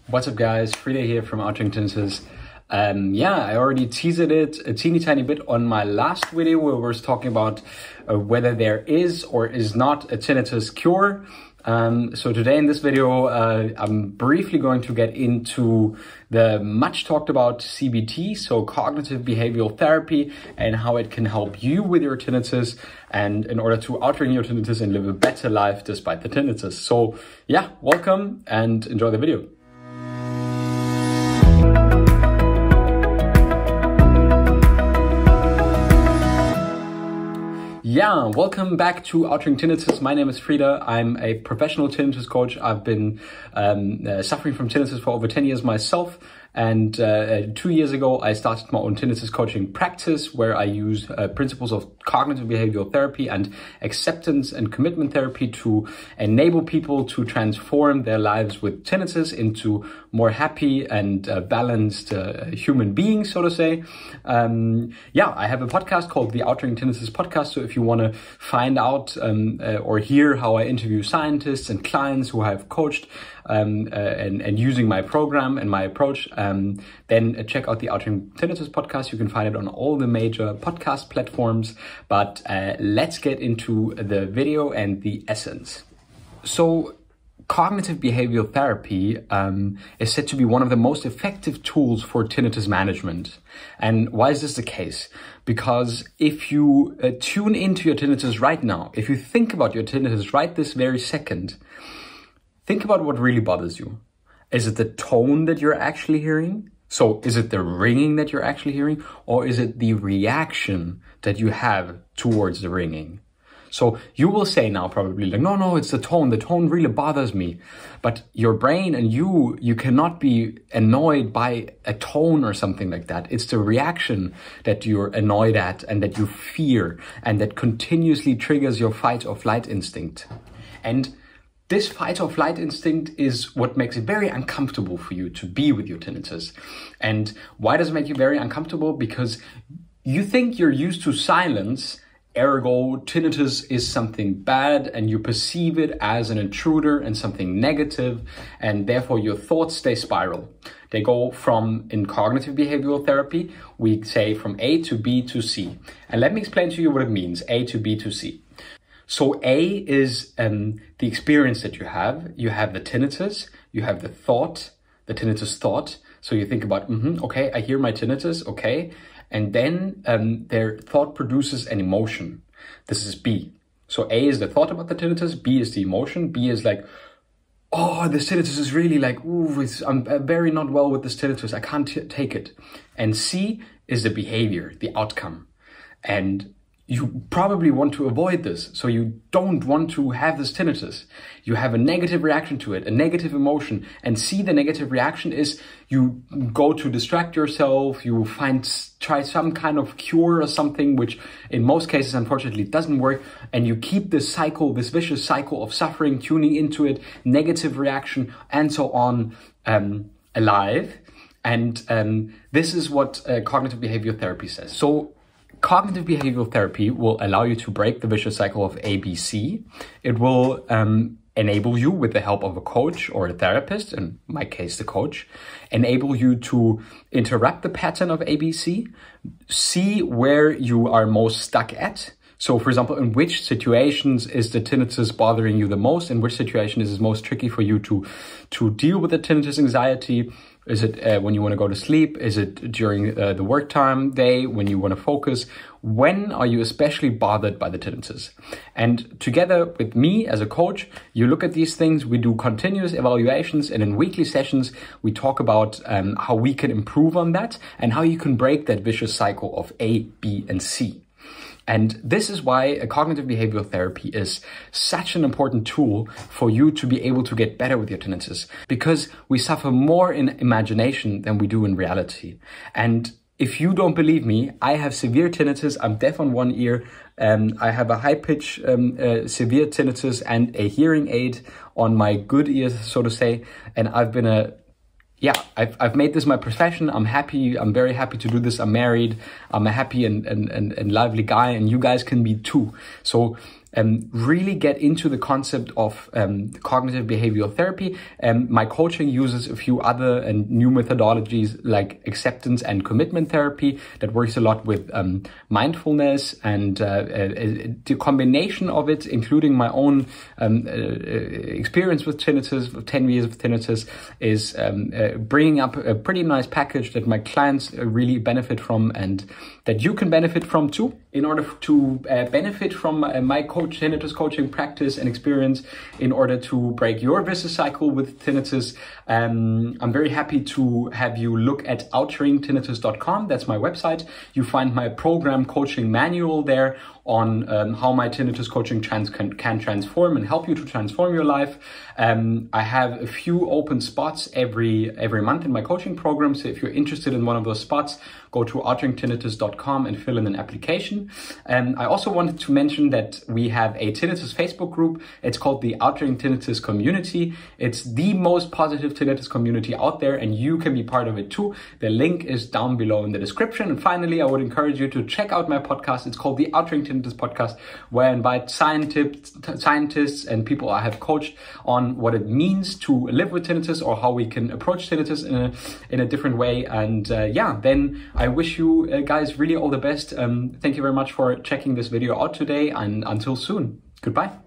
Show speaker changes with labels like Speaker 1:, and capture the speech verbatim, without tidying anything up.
Speaker 1: What's up, guys? Frida here from Tinnitus. Um, yeah, I already teased it a teeny tiny bit on my last video where we were talking about uh, whether there is or is not a tinnitus cure. Um, so today in this video, uh, I'm briefly going to get into the much talked about C B T, so cognitive behavioral therapy, and how it can help you with your tinnitus and in order to outrun your tinnitus and live a better life despite the tinnitus. So yeah, welcome and enjoy the video. Yeah, welcome back to Outrunning Tinnitus. My name is Frida. I'm a professional tinnitus coach. I've been um, uh, suffering from tinnitus for over ten years myself. And uh, two years ago, I started my own tinnitus coaching practice where I use uh, principles of cognitive behavioral therapy and acceptance and commitment therapy to enable people to transform their lives with tinnitus into more happy and uh, balanced uh, human beings, so to say. Um, yeah, I have a podcast called the Outrunning Tinnitus podcast. So if you want to find out um, uh, or hear how I interview scientists and clients who I've coached um, uh, and, and using my program and my approach, Um, then uh, check out the Outrunning Tinnitus podcast. You can find it on all the major podcast platforms. But uh, let's get into the video and the essence. So cognitive behavioral therapy um, is said to be one of the most effective tools for tinnitus management. And why is this the case? Because if you uh, tune into your tinnitus right now, if you think about your tinnitus right this very second, think about what really bothers you. Is it the tone that you're actually hearing? So is it the ringing that you're actually hearing? Or is it the reaction that you have towards the ringing? So you will say now probably like, no, no, it's the tone. The tone really bothers me. But your brain and you, you cannot be annoyed by a tone or something like that. It's the reaction that you're annoyed at and that you fear and that continuously triggers your fight or flight instinct. And this fight or flight instinct is what makes it very uncomfortable for you to be with your tinnitus. And why does it make you very uncomfortable? Because you think you're used to silence, ergo tinnitus is something bad and you perceive it as an intruder and something negative, and therefore your thoughts stay spiral. They go from, in cognitive behavioral therapy, we say from A to B to C. And let me explain to you what it means, A to B to C. So A is um, the experience that you have. You have the tinnitus, you have the thought, the tinnitus thought. So you think about, mm-hmm, okay, I hear my tinnitus, okay. And then um, their thought produces an emotion. This is B. So A is the thought about the tinnitus, B is the emotion. B is like, oh, this tinnitus is really like, ooh, it's, I'm very not well with this tinnitus. I can't t take it. And C is the behavior, the outcome. And you probably want to avoid this, so you don't want to have this tinnitus. You have a negative reaction to it, a negative emotion, and see the negative reaction is you go to distract yourself, you find, try some kind of cure or something, which in most cases, unfortunately, doesn't work, and you keep this cycle, this vicious cycle of suffering, tuning into it, negative reaction, and so on, um, alive. And um, this is what uh, cognitive behavioral therapy says. So cognitive behavioral therapy will allow you to break the vicious cycle of A B C. It will um, enable you, with the help of a coach or a therapist, in my case, the coach, enable you to interrupt the pattern of A B C, see where you are most stuck at. So, for example, in which situations is the tinnitus bothering you the most? In which situation is it most tricky for you to, to deal with the tinnitus anxiety? Is it uh, when you want to go to sleep? Is it during uh, the work time day when you want to focus? When are you especially bothered by the tinnitus? And together with me as a coach, you look at these things, we do continuous evaluations, and in weekly sessions, we talk about um, how we can improve on that and how you can break that vicious cycle of A, B, and C. And this is why a cognitive behavioral therapy is such an important tool for you to be able to get better with your tinnitus, because we suffer more in imagination than we do in reality. And if you don't believe me, I have severe tinnitus. I'm deaf on one ear. Um, I have a high pitch, um, uh, severe tinnitus and a hearing aid on my good ear, so to say. And I've been a Yeah, I've, I've made this my profession. I'm happy. I'm very happy to do this. I'm married. I'm a happy and, and, and, and lively guy, and you guys can be too. So um, really get into the concept of um, cognitive behavioral therapy. Um, my coaching uses a few other and new methodologies like acceptance and commitment therapy that works a lot with um, mindfulness, and uh, uh, the combination of it, including my own um, uh, experience with tinnitus, ten years of tinnitus, is um, uh, bringing up a pretty nice package that my clients really benefit from and that you can benefit from too. In order to uh, benefit from uh, my coach tinnitus coaching practice and experience, in order to break your vicious cycle with tinnitus, um, I'm very happy to have you look at altering tinnitus dot com. That's my website. You find my program coaching manual there on um, how my tinnitus coaching trans can, can transform and help you to transform your life. Um, I have a few open spots every every month in my coaching program. So if you're interested in one of those spots, go to altering tinnitus dot com and fill in an application. And I also wanted to mention that we have a tinnitus Facebook group. It's called the Altering Tinnitus Community. It's the most positive tinnitus community out there, and you can be part of it too. The link is down below in the description. And finally, I would encourage you to check out my podcast. It's called the Altering Tinnitus Podcast, where I invite scientists, scientists and people I have coached on what it means to live with tinnitus, or how we can approach tinnitus in a, in a different way. And uh, yeah, then I wish you uh, guys really all the best. Um, thank you very much for checking this video out today, and until soon, goodbye.